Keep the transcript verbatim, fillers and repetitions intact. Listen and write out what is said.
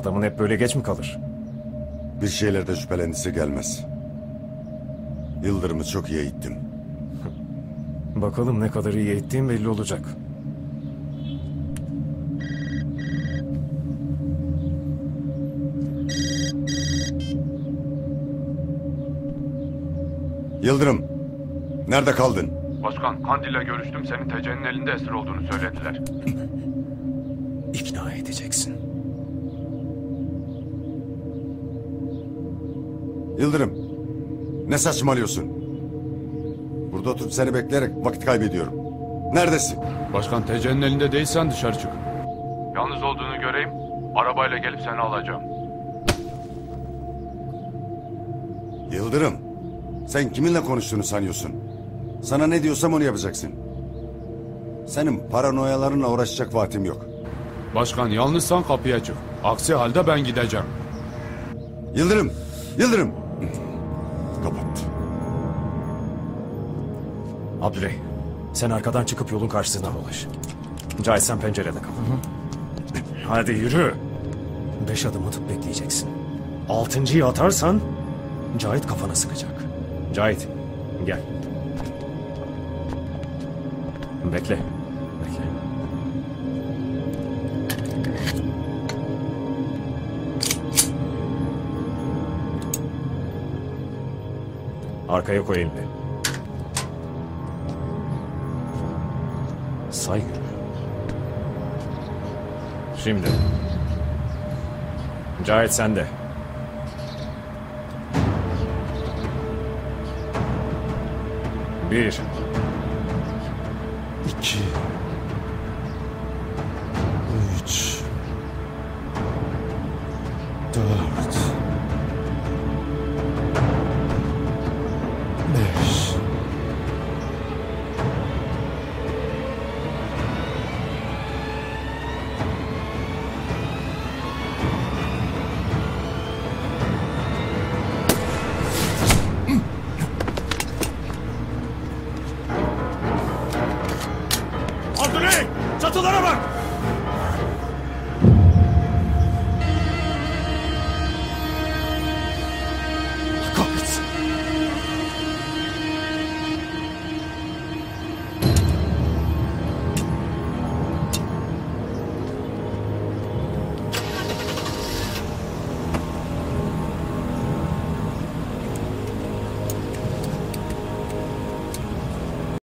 Adamın hep böyle geç mi kalır? Bir şeylerde şüphelendisi gelmez. Yıldırım'ı çok iyi eğittim. Bakalım ne kadar iyi ettiğim belli olacak. Yıldırım, nerede kaldın? Başkan, Kandil'le görüştüm. Senin T C'nin elinde esir olduğunu söylediler. İkna edeceksin. Yıldırım, ne saçmalıyorsun? Burada oturup seni bekleyerek vakit kaybediyorum. Neredesin? Başkan, T C'nin elinde değilsen dışarı çık. Yalnız olduğunu göreyim. Arabayla gelip seni alacağım. Yıldırım, sen kiminle konuştuğunu sanıyorsun? Sana ne diyorsam onu yapacaksın. Senin paranoyalarınla uğraşacak vaktim yok. Başkan, yalnızsan kapıya çık. Aksi halde ben gideceğim. Yıldırım, Yıldırım. Kapat. Abdüley, sen arkadan çıkıp yolun karşısına dolaş. Cahit sen pencerede kal. Hadi yürü. Beş adım atıp bekleyeceksin. Altıncıyı atarsan Cahit kafana sıkacak. Cahit, gel. Bekle. Bekle. Arkaya koy elini. Say yürü. Şimdi. Cahit sende. Bir. İki. Üç. Dört.